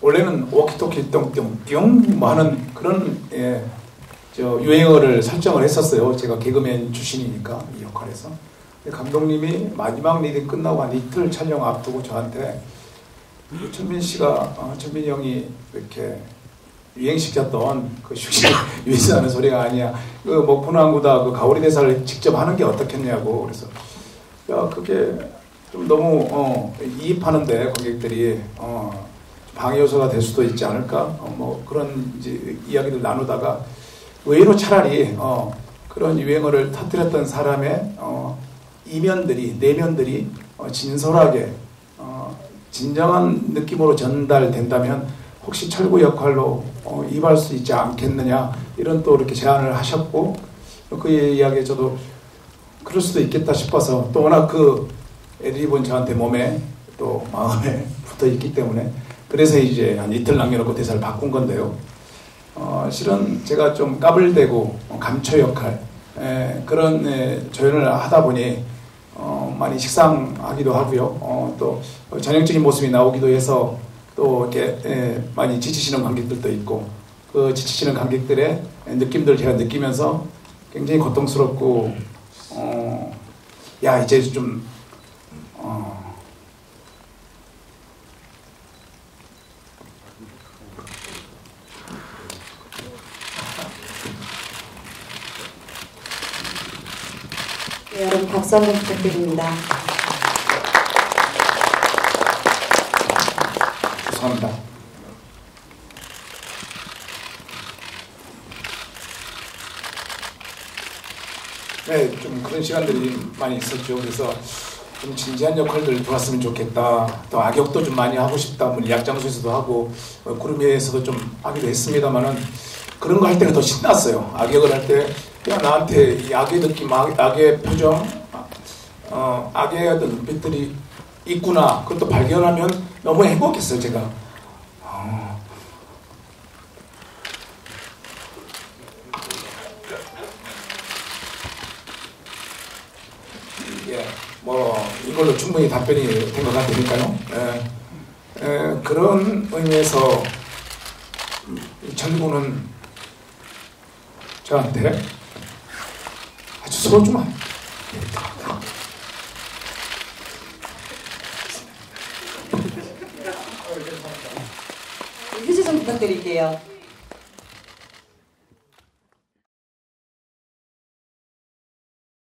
원래는 워키토키 똥똥 뭐 하는 그런 유행어를 설정을 했었어요. 제가 개그맨 출신이니까 이 역할에서. 감독님이 마지막 리딩 끝나고 한 이틀 촬영 앞두고 저한테 천빈 씨가 천빈이 형이 이렇게 유행시켰던 그 휴식 위해서 하는 소리가 아니야. 그 목포나무다 그 가오리 대사를 직접 하는 게 어떻겠냐고. 그래서 야 그게 좀 너무 이입하는데 고객들이 방해 요소가 될 수도 있지 않을까. 뭐 그런 이제 이야기를 나누다가 의외로 차라리 그런 유행어를 터뜨렸던 사람의 이면들이 내면들이 진솔하게 진정한 느낌으로 전달된다면 혹시 철구 역할로 입할 수 있지 않겠느냐 이런 또 이렇게 제안을 하셨고 그 이야기에 저도 그럴 수도 있겠다 싶어서 또 워낙 그 애드리브는 저한테 몸에 또 마음에 붙어 있기 때문에 그래서 이제 한 이틀 남겨놓고 대사를 바꾼 건데요. 실은 제가 좀 까불대고 감초 역할 그런 조연을 하다 보니 많이 식상하기도 하고요. 또 전형적인 모습이 나오기도 해서 또 이렇게 많이 지치시는 관객들도 있고 그 지치시는 관객들의 느낌들을 제가 느끼면서 굉장히 고통스럽고 야 이제 좀 네, 여러분 박수 한번 부탁드립니다. 죄송합니다. 네, 좀 그런 시간들이 많이 있었죠. 그래서 좀 진지한 역할들 들어왔으면 좋겠다. 또 악역도 좀 많이 하고 싶다. 뭐 약장수에서도 하고 구름이에서도 좀 하기도 했습니다만은 그런 거 할 때가 더 신났어요. 악역을 할 때 그냥 나한테 이 악의 느낌, 악의 표정, 악의 어떤 눈빛들이 있구나. 그것도 발견하면 너무 행복했어요, 제가. 예, 뭐 이걸로 충분히 답변이 된 것 같으니까요. 그런 의미에서 철구는 저한테 아주 소중한 휴지 좀 부탁드릴게요.